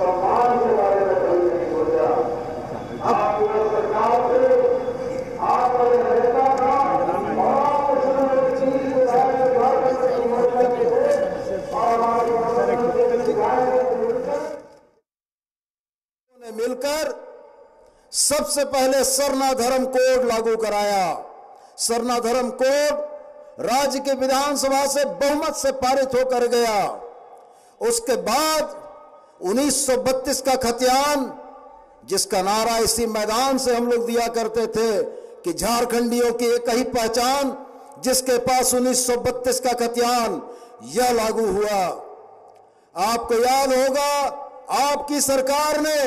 सम्मान के बारे में कभी नहीं सोचा। आप सरकार से आप नेता का मिलकर सबसे पहले सरना धर्म कोड लागू कराया। सरना धर्म कोड राज्य के विधानसभा से बहुमत से पारित होकर गया। उसके बाद 1932 का खतियान, जिसका नारा इसी मैदान से हम लोग दिया करते थे कि झारखंडियों की एक ही पहचान, जिसके पास 1932 का खतियान, यह लागू हुआ। आपको याद होगा आपकी सरकार ने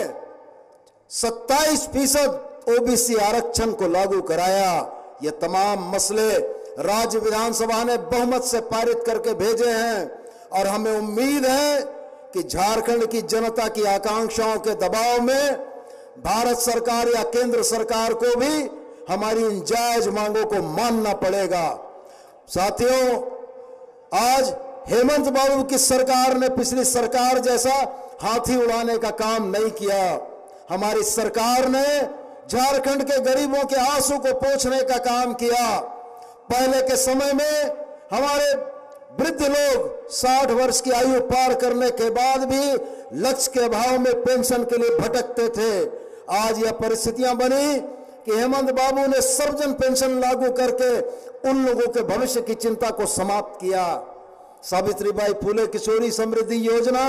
27% ओबीसी आरक्षण को लागू कराया। ये तमाम मसले राज्य विधानसभा ने बहुमत से पारित करके भेजे हैं और हमें उम्मीद है कि झारखंड की जनता की आकांक्षाओं के दबाव में भारत सरकार या केंद्र सरकार को भी हमारी इन जायज मांगों को मानना पड़ेगा। साथियों, आज हेमंत बाबू की सरकार ने पिछली सरकार जैसा हाथी उड़ाने का काम नहीं किया। हमारी सरकार ने झारखंड के गरीबों के आंसू को पोंछने का काम किया। पहले के समय में हमारे वृद्ध लोग 60 वर्ष की आयु पार करने के बाद भी लक्ष्य के अभाव में पेंशन के लिए भटकते थे। आज यह परिस्थितियां बनी कि हेमंत बाबू ने सर्वजन पेंशन लागू करके उन लोगों के भविष्य की चिंता को समाप्त किया। सावित्रीबाई फुले किशोरी समृद्धि योजना,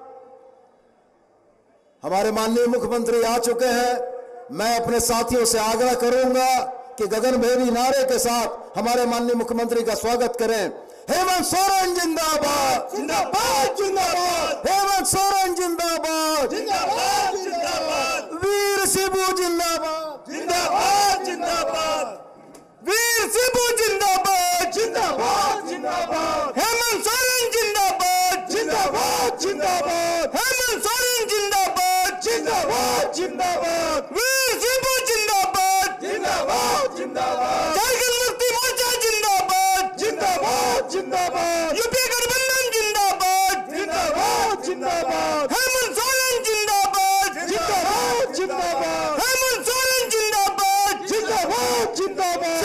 हमारे माननीय मुख्यमंत्री आ चुके हैं। मैं अपने साथियों से आग्रह करूंगा कि गगनभेदी नारे के साथ हमारे माननीय मुख्यमंत्री का स्वागत करें। हेमंत सोरेन जिंदाबाद, जिंदाबाद, जिंदाबाद। हेमंत सोरेन जिंदाबाद, जिंदाबाद, जिंदाबाद। वीर शिबू जिंदाबाद, जिंदाबाद, जिंदाबाद। वीर शिबू जिंदाबाद, जिंदाबाद, जिंदाबाद। हेमंत सोरेन जिंदाबाद, जिंदाबाद, जिंदाबाद। हेमंत सोरेन जिंदाबाद, जिंदाबाद, जिंदाबाद। वीर शिबू जिंदाबाद, जिंदाबाद, जिंदाबाद। झारखंड मुक्ति मोर्चा जिंदाबाद, जिंदाबाद, जिंदाबाद। यूपी गठबंधन जिंदाबाद, जिंदाबाद, जिंदाबाद। हेमंत सोरेन जिंदाबाद, जिंदाबाद, जिंदाबाद। हेमंत सोरेन जिंदाबाद, जिंदाबाद, जिंदाबाद।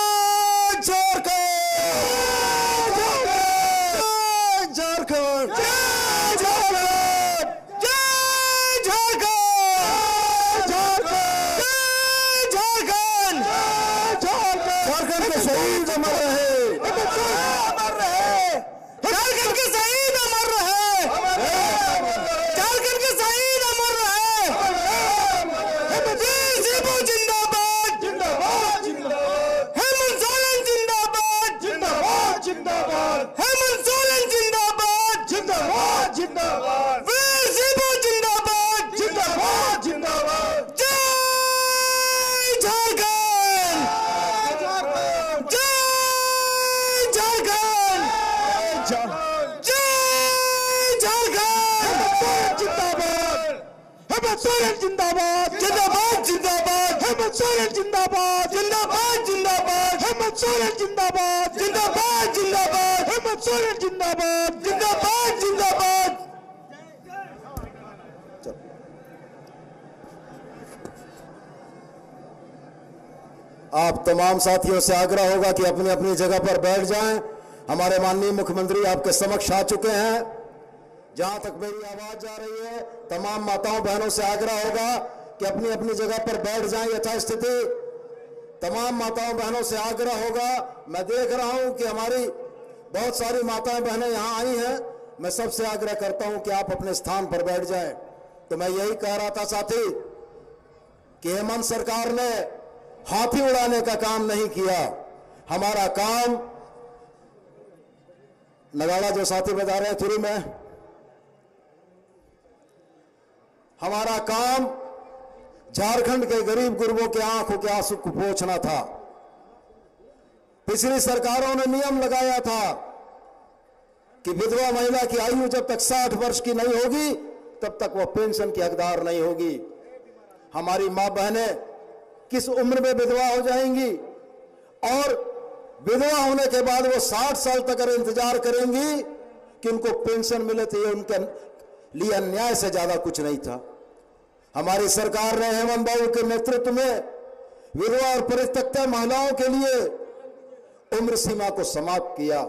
जिंदाबाद, जिंदाबाद, जिंदाबाद। हेमंत सोरेन जिंदाबाद, जिंदाबाद, जिंदाबाद। हेमंत सोरेन जिंदाबाद, जिंदाबाद, जिंदाबाद। हेमंत सोरेन जिंदाबाद, जिंदाबाद, जिंदाबाद। आप तमाम साथियों से आग्रह होगा कि अपनी अपनी जगह पर बैठ जाएं। हमारे माननीय मुख्यमंत्री आपके समक्ष आ चुके हैं। जहां तक मेरी आवाज जा रही है, तमाम माताओं बहनों से आग्रह होगा कि अपनी अपनी जगह पर बैठ जाएं यथास्थिति। तमाम माताओं बहनों से आग्रह होगा, मैं देख रहा हूं कि हमारी बहुत सारी माताएं बहनें यहां आई हैं। मैं सबसे आग्रह करता हूं कि आप अपने स्थान पर बैठ जाएं। तो मैं यही कह रहा था साथी कि हेमंत सरकार ने हाथी उड़ाने का काम नहीं किया। हमारा काम, नगाड़ा जो साथी बजा रहे हैं थ्रू में, हमारा काम झारखंड के गरीब गुरबों के आंखों के आंसू को पोंछना था। पिछली सरकारों ने नियम लगाया था कि विधवा महिला की आयु जब तक 60 वर्ष की नहीं होगी तब तक वह पेंशन की हकदार नहीं होगी। हमारी मां बहनें किस उम्र में विधवा हो जाएंगी और विधवा होने के बाद वो 60 साल तक अगर इंतजार करेंगी कि उनको पेंशन मिले, तो ये उनके लिए अन्याय से ज्यादा कुछ नहीं था। हमारी सरकार ने हेमंत बाबू के नेतृत्व में विधवा और परित्यक्ता महिलाओं के लिए उम्र सीमा को समाप्त किया।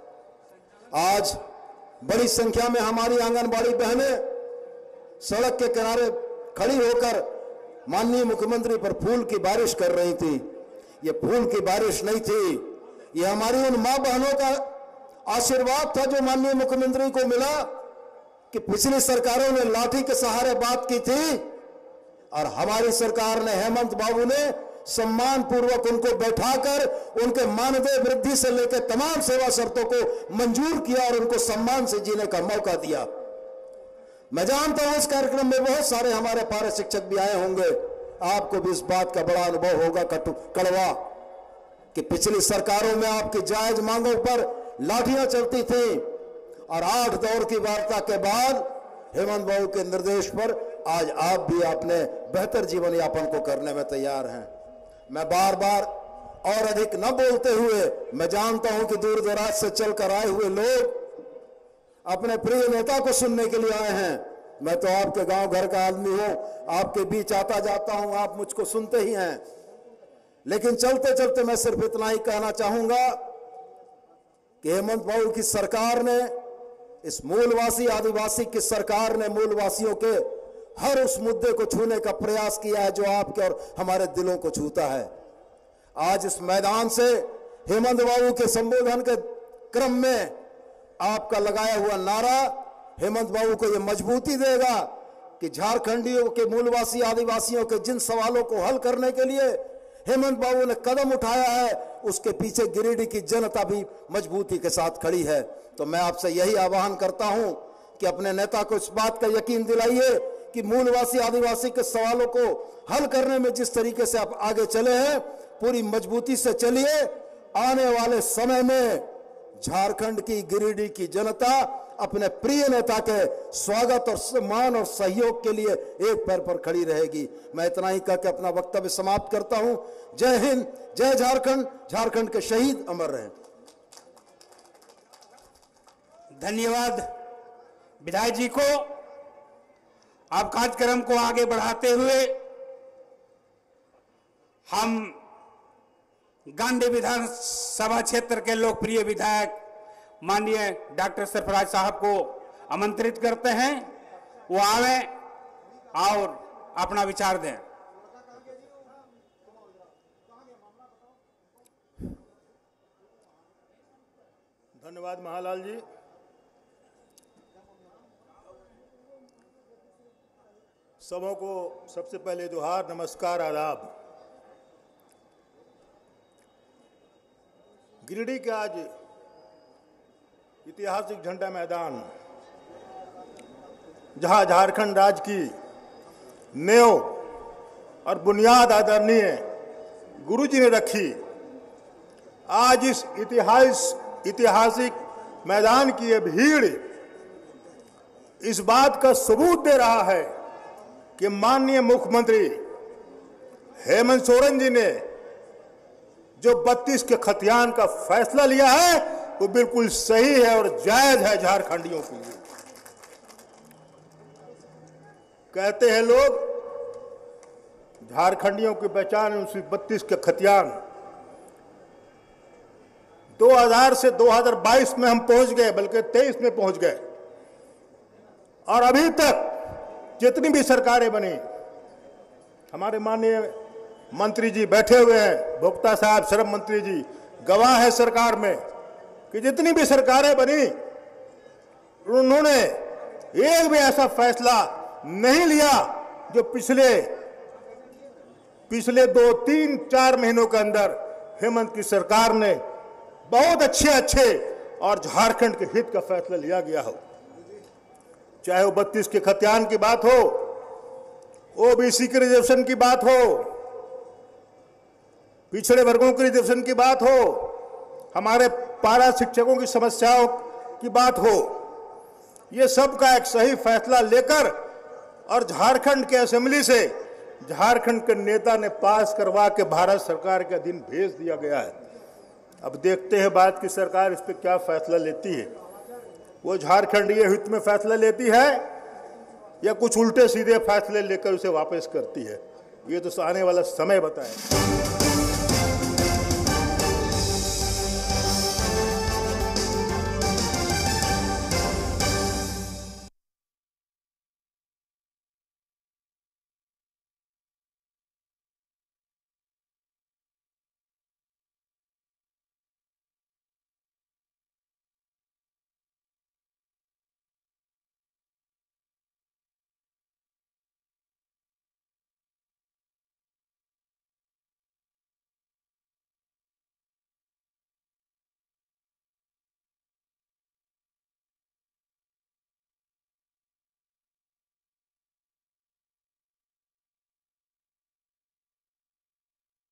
आज बड़ी संख्या में हमारी आंगनबाड़ी बहनें सड़क के किनारे खड़ी होकर माननीय मुख्यमंत्री पर फूल की बारिश कर रही थी। ये फूल की बारिश नहीं थी, ये हमारी उन मां बहनों का आशीर्वाद था जो माननीय मुख्यमंत्री को मिला कि पिछली सरकारों ने लाठी के सहारे बात की थी और हमारी सरकार ने, हेमंत बाबू ने सम्मान पूर्वक उनको बैठाकर उनके मानदेय वृद्धि से लेकर तमाम सेवा शर्तों को मंजूर किया और उनको सम्मान से जीने का मौका दिया। मैं जानता हूं इस कार्यक्रम में बहुत सारे हमारे पारा शिक्षक भी आए होंगे, आपको भी इस बात का बड़ा अनुभव होगा कड़वा कि पिछली सरकारों में आपकी जायज मांगों पर लाठियां चलती थी और 8 दौर की वार्ता के बाद हेमंत बाबू के निर्देश पर आज आप भी अपने बेहतर जीवन यापन को करने में तैयार हैं। मैं बार बार और अधिक न बोलते हुए, मैं जानता हूं कि दूर दराज से चलकर आए हुए लोग अपने प्रिय नेता को सुनने के लिए आए हैं। मैं तो आपके गांव घर का आदमी हूं, आपके बीच आता जाता हूं, आप मुझको सुनते ही हैं। लेकिन चलते चलते मैं सिर्फ इतना ही कहना चाहूंगा कि हेमंत बाबू की सरकार ने, इस मूलवासी आदिवासी की सरकार ने मूलवासियों के हर उस मुद्दे को छूने का प्रयास किया है जो आपके और हमारे दिलों को छूता है। आज इस मैदान से हेमंत बाबू के संबोधन के क्रम में आपका लगाया हुआ नारा हेमंत बाबू को यह मजबूती देगा कि झारखंडियों के, मूलवासी आदिवासियों के जिन सवालों को हल करने के लिए हेमंत बाबू ने कदम उठाया है, उसके पीछे गिरिडीह की जनता भी मजबूती के साथ खड़ी है। तो मैं आपसे यही आह्वान करता हूं कि अपने नेता को इस बात का यकीन दिलाइए कि मूलवासी आदिवासी के सवालों को हल करने में जिस तरीके से आप आगे चले हैं, पूरी मजबूती से चलिए। आने वाले समय में झारखंड की, गिरिडीह की जनता अपने प्रिय नेता के स्वागत और सम्मान और सहयोग के लिए एक पैर पर खड़ी रहेगी। मैं इतना ही कहकर अपना वक्तव्य समाप्त करता हूं। जय हिंद, जय झारखंड, झारखंड के शहीद अमर रहें। धन्यवाद विधायक जी को। अब कार्यक्रम को आगे बढ़ाते हुए हम गांधी विधानसभा क्षेत्र के लोकप्रिय विधायक माननीय डॉक्टर सरफराज साहब को आमंत्रित करते हैं, वो आवे और अपना विचार दें। धन्यवाद महालाल जी। सबों को सबसे पहले जोहार, नमस्कार, आदाब। गिरिडीह के आज ऐतिहासिक झंडा मैदान, जहां झारखंड राज्य की नेव और बुनियाद आदरणीय गुरुजी ने रखी, आज इस ऐतिहासिक मैदान की ये भीड़ इस बात का सबूत दे रहा है कि माननीय मुख्यमंत्री हेमंत सोरेन जी ने जो 32 के खतियान का फैसला लिया है वो बिल्कुल सही है और जायज है झारखंडियों के लिए। कहते हैं लोग झारखंडियों की पहचान है उसी 32 के खतियान। 2000 से 2022 में हम पहुंच गए, बल्कि 23 में पहुंच गए, और अभी तक जितनी भी सरकारें बनी, हमारे माननीय मंत्री जी बैठे हुए हैं, भोक्ता साहब, श्रम मंत्री जी गवाह है सरकार में कि जितनी भी सरकारें बनी उन्होंने एक भी ऐसा फैसला नहीं लिया जो पिछले 2, 3, 4 महीनों के अंदर हेमंत की सरकार ने बहुत अच्छे और झारखंड के हित का फैसला लिया गया हो। चाहे वो 32 के खतियान की बात हो, ओबीसी के रिजर्वेशन की बात हो, पिछड़े वर्गों के रिजर्वेशन की बात हो, हमारे पारा शिक्षकों की समस्याओं की बात हो, ये सब का एक सही फैसला लेकर और झारखंड के असेंबली से झारखंड के नेता ने पास करवा के भारत सरकार के अधीन भेज दिया गया है। अब देखते हैं बाद की सरकार इस पर क्या फैसला लेती है। वो झारखंडीय हित में फैसला लेती है या कुछ उल्टे सीधे फैसले लेकर उसे वापस करती है। ये तो आने वाला समय बताए।